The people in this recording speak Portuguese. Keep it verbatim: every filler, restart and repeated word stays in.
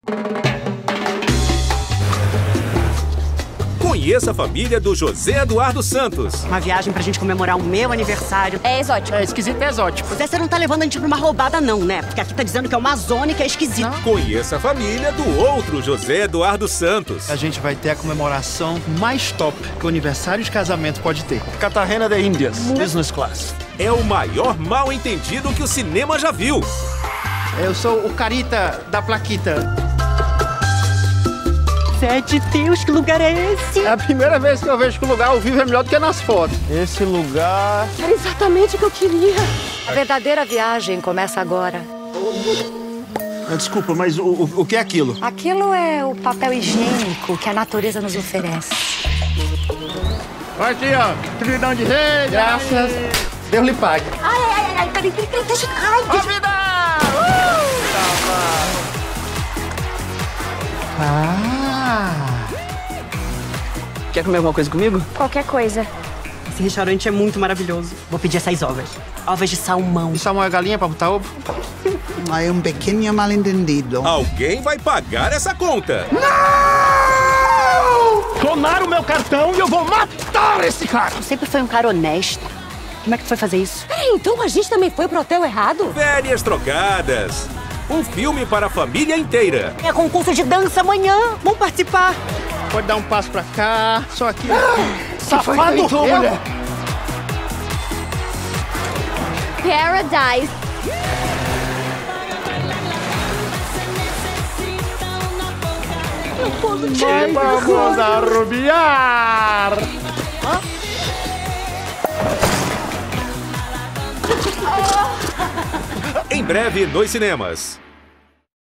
Conheça a família do José Eduardo Santos. Uma viagem pra gente comemorar o meu aniversário. É exótico. É esquisito, é exótico. Zé, você não tá levando a gente pra uma roubada não, né? Porque aqui tá dizendo que é uma zona e que é esquisito. Não. Conheça a família do outro José Eduardo Santos. A gente vai ter a comemoração mais top que o aniversário de casamento pode ter. Cartagena de Índias, business class. É o maior mal-entendido que o cinema já viu. Eu sou o Carita da Plaquita. Zé de Deus, que lugar é esse? É a primeira vez que eu vejo que o lugar ao vivo é melhor do que nas fotos. Esse lugar... Era exatamente o que eu queria. A verdadeira viagem começa agora. Desculpa, mas o, o, o que é aquilo? Aquilo é o papel higiênico que a natureza nos oferece. Olha aqui, ó. Trilhão de rei. Graças. Deus lhe pague. Ai, ai, ai, ai, peraí, peraí, peraí, deixa... Ai, Ó, vida! Uh! Ah! Quer comer alguma coisa comigo? qualquer coisa. Esse restaurante é muito maravilhoso. Vou pedir essas ovas. Ovas de salmão. E salmão é galinha pra botar ovo? Hay um pequeno mal-entendido. Alguém vai pagar essa conta. Clonaram o meu cartão e eu vou matar esse cara! Sempre foi um cara honesto. Como é que foi fazer isso? Peraí, então a gente também foi pro hotel errado? Férias trocadas. Um filme para a família inteira. É concurso de dança amanhã. Vamos participar. Pode dar um passo pra cá, só aqui. Safado! Então, Eu- mulher. Paradise. Vamos arrubiar! Em breve nos cinemas.